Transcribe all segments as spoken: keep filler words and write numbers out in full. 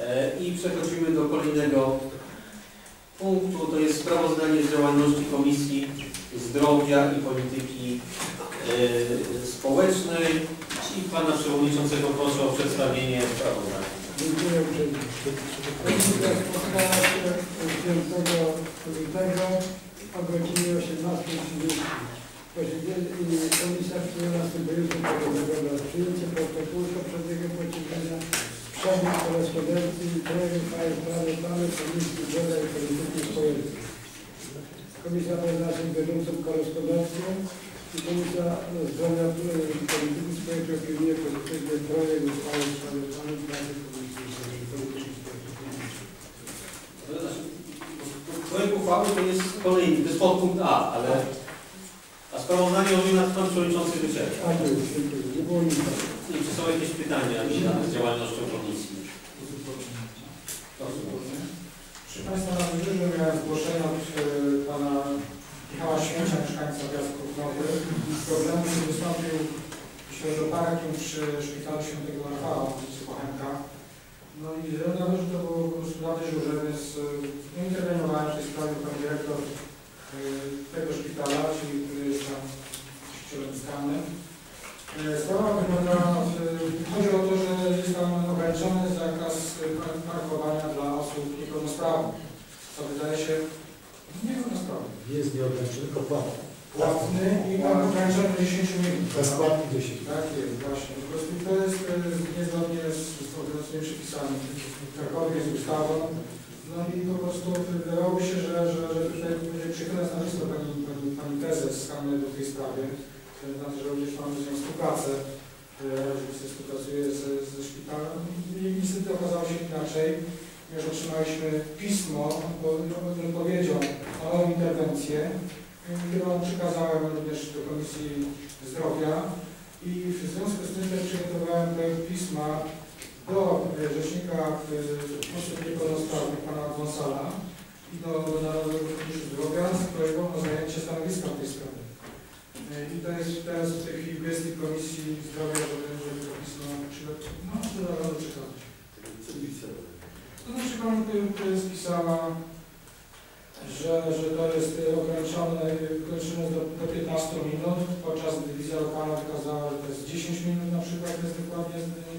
I przechodzimy do kolejnego punktu, to jest sprawozdanie z działalności Komisji Zdrowia i Polityki Społecznej i Pana Przewodniczącego proszę o przedstawienie sprawozdania. Dziękuję uprzejmie. Komisja spotkała się piątego lutego o godzinie osiemnastej trzydzieści. Komisja przyjęła następujące porządek obrad. Przyjęcie protokołu poprzedniego posiedzenia, przegląd korespondencji i projekt uchwały w sprawie planu Komisji Zdrowia i Polityki Społecznej. Komisja poznaczy bieżącą korespondencję i Komisja Zdrowia i Polityki Społecznej opiniuje pozytywny projekt uchwały w sprawie planu pracy Komisji Zdrowia i Polityki Społecznej. Projekt uchwały to jest kolejny, to jest podpunkt A, ale a sprawozdanie o nas Pan Przewodniczący wyczerpał. Tak jest, dziękuję. Nie było nic. I czy są jakieś pytania związane z działalnością Komisji? Proszę Państwa, na dyżurze miałem zgłoszenie od Pana Michała Święcia, mieszkańca Piastków Nowych, z problemu, który wystąpił środoparkiem przy szpitalu świętego Rafała w ulicy Kochenka. No i należy to było po prostu na dyżurze, więc nie interweniowałem w tej sprawie. Pan dyrektor tego szpitala, czyli który jest tam właścicielem skanny. Sprawa wygląda, chodzi o to, że jest tam ograniczony zakaz parkowania dla osób niepełnosprawnych, co wydaje się niepełnosprawnych. Jest nieograniczony, tylko płatny. Płatny i mam ograniczony do dziesięciu minut. Bezpłatny dziesięć. Tak jest, właśnie. Po prostu to jest niezgodnie z obowiązującymi przepisami, jakkolwiek z ustawą. No i po prostu wydawałoby się, że, że, że tutaj będzie przychylne stanowisko pani, pani, pani prezes skanny do tej sprawie. Znaczy, że również mamy z nią współpracę, że współpracuje ze, ze szpitalem. I niestety okazało się inaczej, że otrzymaliśmy pismo z odpowiedzią o nową interwencję, którą przekazałem również do Komisji Zdrowia i w związku z tym też przygotowałem projekt pisma do Rzecznika Osób Niepełnosprawnych, pana Wąsala i do Narodowego Funduszu Zdrowia z prośbą o zajęcie stanowiska w tej sprawie. I to jest teraz w tej chwili gestii Komisji Zdrowia, żeby, żeby to pismo przygotować. No, to należy przekazać. To znaczy Pani prezes pisała, że, że to jest ograniczone, ograniczone do, do piętnastu minut, podczas gdy wizja lokalna wykazała, że to jest dziesięć minut na przykład, to jest dokładnie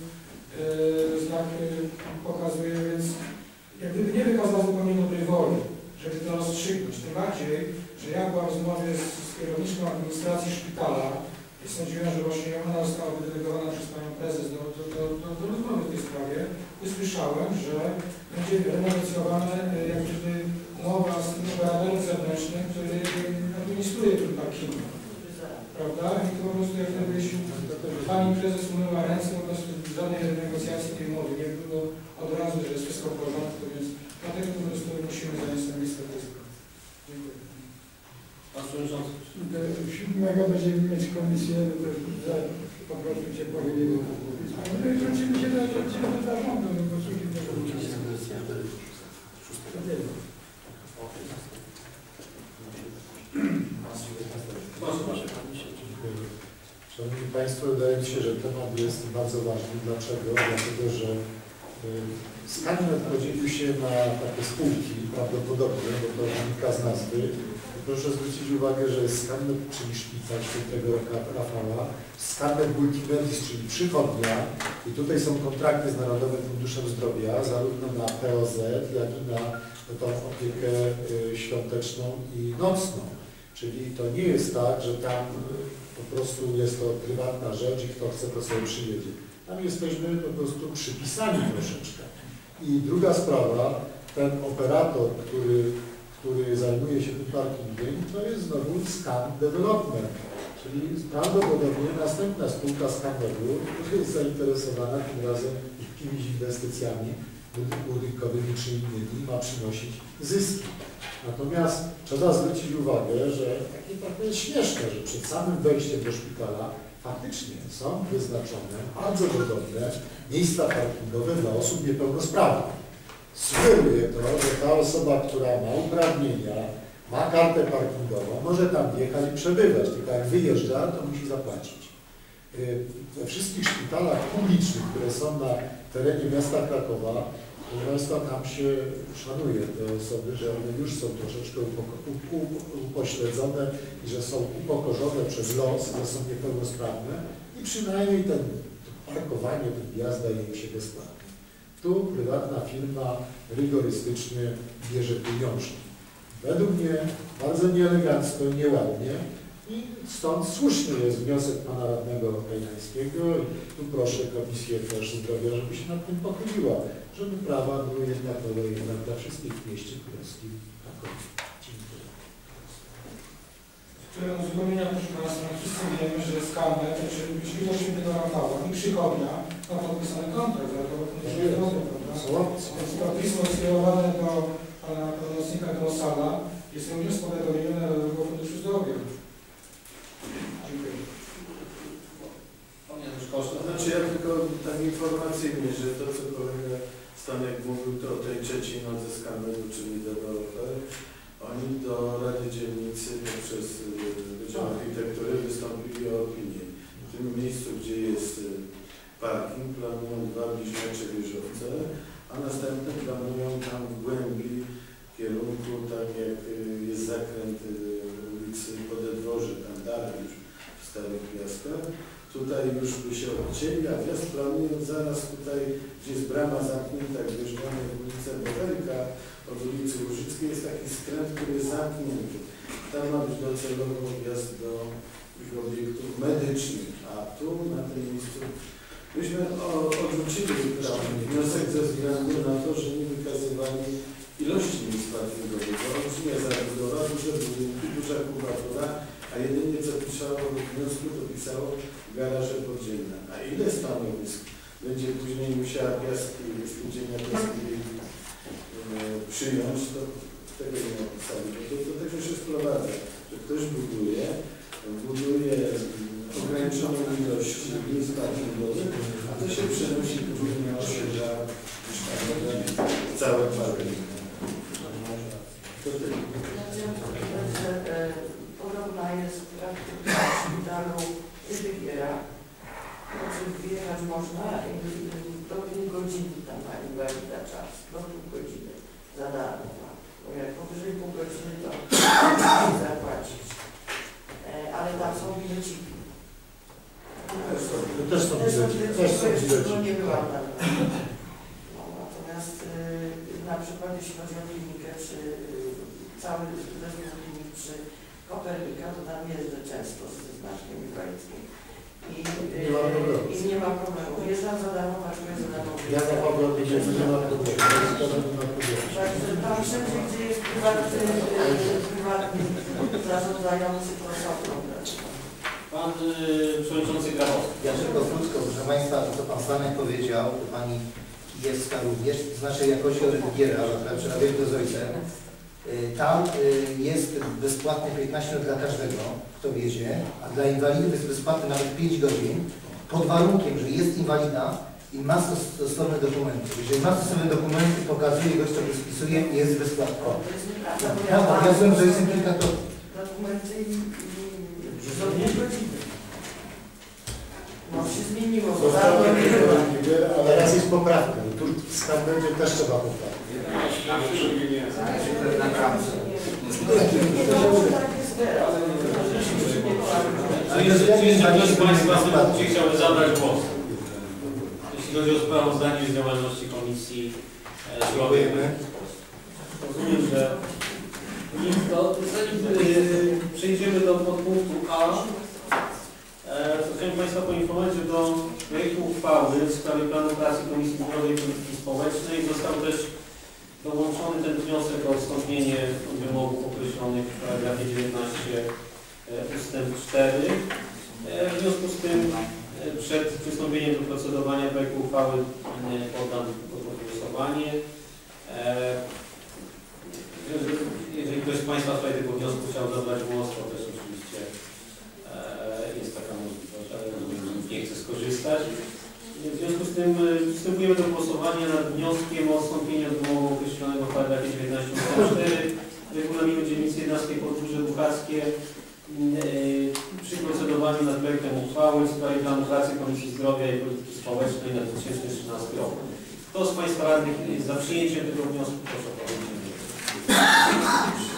yy, znak yy, pokazuje, więc jak gdyby nie wykazał zupełnie dobrej woli, żeby to rozstrzygnąć. Tym bardziej, że ja byłam w rozmowie z, z kierowniczką administracji szpitala i sądziłem, że właśnie ona została wydelegowana przez panią prezes do, do, do, do, do rozmowy w tej sprawie. Usłyszałem, że będzie renegocjowana jak gdyby umowa z tym operatorem zewnętrznym, który administruje ten parking. Prawda? I to po prostu jak gdyby pani prezes umyła ręce, po prostu żadnej negocjacji tej umowy nie było od razu, że jest wszystko w porządku, więc dlatego po prostu musimy zająć stanowisko w tej sprawie. Dziękuję. Pan Przewodniczący. Siódmego będziemy mieć komisję, to po prostu Cię powiedzieli. No i wrócimy się do, wrócimy do zarządu, no bo słuchaj tego. Szanowni Państwo, wydaje mi się, że temat jest bardzo ważny. Dlaczego? Dlatego, że Skanner podzielił się na takie spółki prawdopodobnie, bo to wynika z nazwy. Proszę zwrócić uwagę, że jest Skanner, czyli szpital świętego Rafała, Skanner Multimedis, czyli przychodnia i tutaj są kontrakty z Narodowym Funduszem Zdrowia, zarówno na P O Z, jak i na tą opiekę świąteczną i nocną. Czyli to nie jest tak, że tam po prostu jest to prywatna rzecz i kto chce, to sobie przyjedzie. Tam jesteśmy po prostu przypisani troszeczkę. I druga sprawa, ten operator, który, który zajmuje się tym parkingiem, to jest znowu Scan Development, czyli prawdopodobnie następna spółka Scanneru, która jest zainteresowana tym razem jakimiś inwestycjami budynkowymi czy innymi, ma przynosić zyski. Natomiast trzeba zwrócić uwagę, że takie trochę jest śmieszne, że przed samym wejściem do szpitala faktycznie są wyznaczone bardzo wygodne miejsca parkingowe dla osób niepełnosprawnych. Sugeruje to, że ta osoba, która ma uprawnienia, ma kartę parkingową, może tam wjechać i przebywać, tylko jak wyjeżdża, to musi zapłacić. We wszystkich szpitalach publicznych, które są na terenie miasta Krakowa, Proszę Państwa, nam się szanuje te osoby, że one już są troszeczkę upoko- upo- upośledzone i że są upokorzone przez los, że są niepełnosprawne i przynajmniej ten, to parkowanie, ten wjazd daje im się bezpłatnie. Tu prywatna firma rygorystycznie bierze pieniążki. Według mnie bardzo nieelegancko i nieładnie i stąd słuszny jest wniosek pana radnego Kajnańskiego i tu proszę Komisję też Zdrowia, żeby się nad tym pochyliła, żeby prawa były jednakowe jednak dla wszystkich w mieście królewskim. Dziękuję. Które uzupełnienia, proszę Państwa, wszyscy wiemy, że skamer, czyli Święto Świętego Rafała i przychodnia ma podpisany kontrakt, ale to nie jest prawda? Więc to pismo skierowane do pana pełnomocnika Grosala jest również z powiadomieniem Narodowego Funduszu Zdrowia. Dziękuję. Znaczy ja tylko tak informacyjnie, że to co kolega Stanek mówił to o tej trzeciej nocy skameru, czyli deweloper, oni do Rady Dzielnicy poprzez Wydział Architektury wystąpili o opinię. W tym miejscu, gdzie jest parking, planują dwa bliźniacze wieżowce, a następne planują tam w głębi kierunku, tak jak jest zakręt ulicy Podedworze, tam dalej już w Starych Piaskach. Tutaj już by się odcięli, a wjazd planują zaraz tutaj, gdzie jest brama zamknięta, jak wjeżdżamy w ulicę Bowerka, od ulicy Łużyckiej jest taki skręt, który jest zamknięty. Tam ma być docelowo wjazd do ich obiektów medycznych, a tu na tym miejscu myśmy odrzucili wniosek ze względu na to, że nie wykazywali ilości miejsc parkingowych. To olbrzymia zabudowa, duże budynki, duża kubatura, a jedynie co pisało w wniosku, to pisało garaże podziemne. A ile stanowisk będzie później musiała Piaski, Spółdzielnia Piaskiej e, przyjąć, to tego nie napisali. Bo to, to też się sprowadza, że ktoś buduje, buduje ograniczoną ilość miejsc parkingowych, a to się przenosi później na osiedla całe parki. To tyle. Podobna jest praktyka w szpitalu Rygiera. Znaczy wjechać można do pół godziny tam na inwalida czas, do pół godziny za darmo. Bo jak powyżej pół godziny to nie zapłacić. Ale tam są bileciki. To też są bileci. Też są bileci. Nie byłam tam. No, natomiast na przykład jeśli chodzi o klinikę, czy cały zespół klinik przy Kopernika, to tam jeżdżę często z znaczkiem inwalidzkim. I nie ma problemu. I nie ma problemu. Jeżdżam za darmo, patrzuję za darmo. Ja na powrót nie ma problemu. Także tam wszędzie, gdzie jest prywatny, prywatny zarządzający, to są problemy. Pan y, Przewodniczący Grabowski. Ja tylko krótko, proszę Państwa, to co Pan Stanek powiedział, to Pani Kijewska również, z naszej jakości od Rygiera, ale przerabiam to z ojcem. Tam jest bezpłatne piętnaście minut dla każdego, kto wiezie, a dla inwalidów jest bezpłatne nawet pięć godzin, pod warunkiem, że jest inwalida i ma stosowne dokumenty. Jeżeli ma stosowne dokumenty, pokazuje goś, co spisuje, jest bezpłatne. Ja pokazuję, że jestem kilka to. Dokumenty i do dwóch godzin. No się zmieniło. A teraz jest poprawka i tu tam będzie też trzeba poprawki. Czy jest ktoś z Państwa, kto chciałby zabrać głos? Jeśli chodzi o sprawozdanie z działalności Komisji Zdrowia. Rozumiem, że nikt to. Zanim yy, przejdziemy do podpunktu A, e, to chciałem Państwa poinformować, że do projektu uchwały w sprawie planu pracy Komisji Zdrowia i Polityki Społecznej został też dołączony ten wniosek o odstąpienie od wymogów określonych w paragrafie dziewiętnaście ustęp cztery. W związku z tym przed przystąpieniem do procedowania projektu uchwały poddam pod głosowanie. Jeżeli ktoś z Państwa w tego wniosku chciał zabrać głos, to też oczywiście jest taka możliwość, ale nikt nie chce skorzystać. W związku z tym przystępujemy do głosowania nad wnioskiem o odstąpienie od wymogu określonego w paragrafie dziewiętnaście ustęp cztery regulaminu dzielnicy jedenastej Podgórze Bucharskie przy procedowaniu nad projektem uchwały w sprawie planu pracy Komisji Zdrowia i Polityki Społecznej na dwa tysiące trzynasty rok. Kto z Państwa radnych jest za przyjęciem tego wniosku? Proszę podnieść rękę.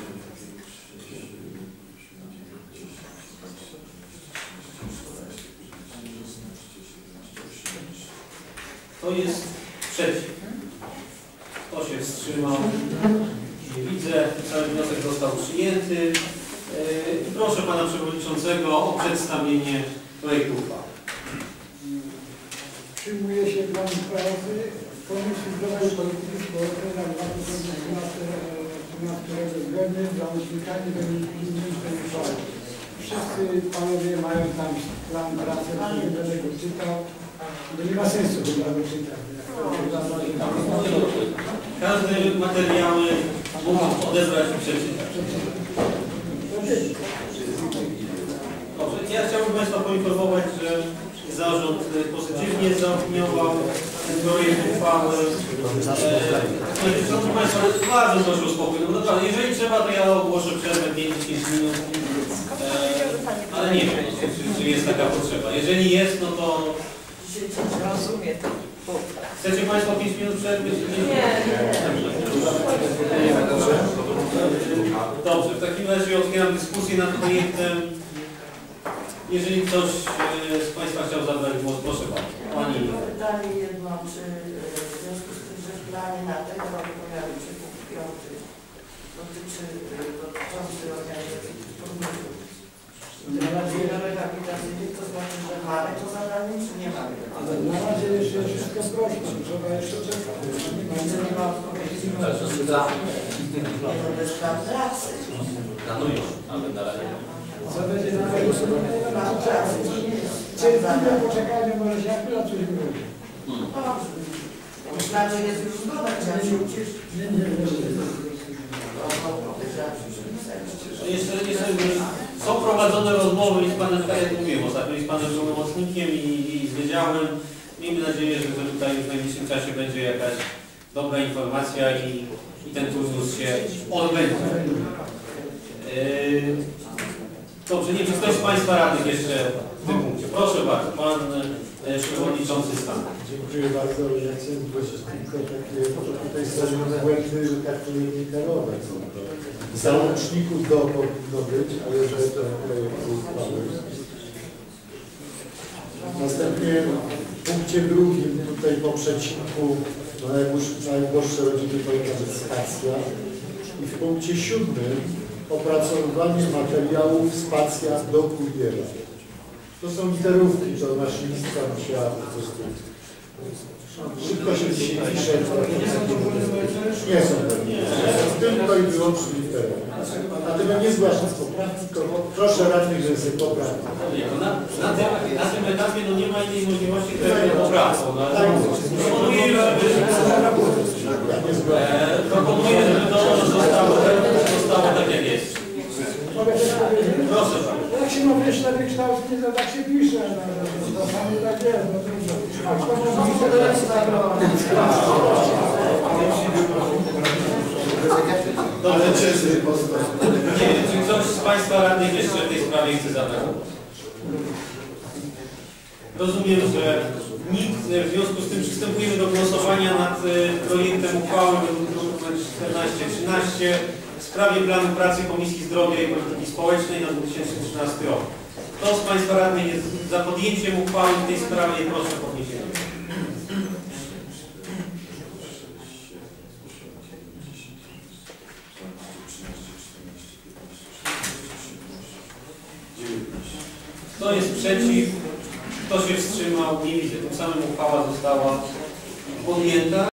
Kto jest przeciw? Kto się wstrzymał? Nie widzę. Cały wniosek został przyjęty. Yy, proszę Pana Przewodniczącego o przedstawienie projektu uchwały. Przyjmuje się plan pracy Komisji Zdrowia i Polityki Społecznej na dwa tysiące trzynaście roku zgodnie z załącznikami do niniejszej uchwały. Wszyscy panowie mają tam plan pracy, który będę go czytał. To nie ma sensu chyba go czytać. Każdy materiały mógł odebrać i przeczytać. Dobrze, ja chciałbym Państwa poinformować, że zarząd pozytywnie zaopiniował ten projekt uchwały. E, Proszę Państwa, bardzo proszę o spokój. No dobra, jeżeli trzeba, to ja ogłoszę przerwę pięć do dziesięciu minut, e, ale nie wiem, czy, czy jest taka potrzeba. Jeżeli jest, no to... Rozumiem. Chcecie Państwo pięć minut przerwy? Nie, nie. Dobrze, w takim razie otwieram dyskusję nad projektem. Jeżeli ktoś z Państwa chciał zabrać głos, proszę bardzo. Pani. Pytanie jedno, czy w związku z tym, że w planie na tego roku pojawił się punkt piąty, dotyczy dotyczący organizacji podmiotów. Na razie rehabilitacyjnych, to znaczy, że mamy to zadanie, czy nie mamy? Ale na razie jeszcze jest wszystko prosto, trzeba jeszcze czekać. Nie ma odpowiedzi. Nie, to jest plan pracy. Planują, ale na razie. Co będzie na razie? Plan pracy to nie jest Czyli plan chwilę zadania. poczekania, może się akurat coś wyrodzi. Dobrze. Myślałem, że jest już zgoda, chciałem się ucieszyć. Nie, nie, nie. Jeszcze, jeszcze są prowadzone rozmowy i z Panem, tak jak mówiłem ostatnio, i z Panem pełnomocnikiem i, i z Wydziałem. Miejmy nadzieję, że tutaj w najbliższym czasie będzie jakaś dobra informacja i, i ten turnus się odbędzie. Yy, dobrze, nie wiem, czy ktoś z Państwa radnych jeszcze w tym punkcie. Proszę bardzo, Pan e, Przewodniczący Stan. Dziękuję bardzo. Ja chciałem prosić tylko takie, że tutaj są błędy, że tak powiem, literowe. W załączniku do powinno być, ale że to projektu uchwały. Następnie w punkcie drugim, tutaj po przecinku, na najuboższe rodziny powinna być spacja. I w punkcie siódmym opracowywanie materiałów spacja do kuriera. To są literówki, to maszynistka musiała po prostu. Szybko się dzisiaj pisze. Nie są pewnie. Tylko i wyłącznie litery. Dlatego nie zgłaszam poprawki, tylko proszę radnych, żeby sobie poprawki. Na, na, tym, na tym etapie no nie ma innej możliwości, która jest poprawką. No, proponuję, żeby, e, proponuję, żeby to zostało, zostało tak jak jest. Proszę Pana. Jak się ma wyższe wykształcenie, to tak się pisze. No, to sami tak jest. No, trudno. A kto Dobrze, czy, nie wiem, czy ktoś z Państwa radnych jeszcze w tej sprawie chce zabrać? Rozumiem, że nikt. W związku z tym przystępujemy do głosowania nad projektem uchwały nr czternaście trzynaście w sprawie planu pracy Komisji Zdrowia i Polityki Społecznej na dwa tysiące trzynasty rok. Kto z Państwa radnych jest za podjęciem uchwały w tej sprawie? Proszę o podniesienie. Kto jest przeciw? Kto się wstrzymał? Nie widzę. Tym samym uchwała została podjęta.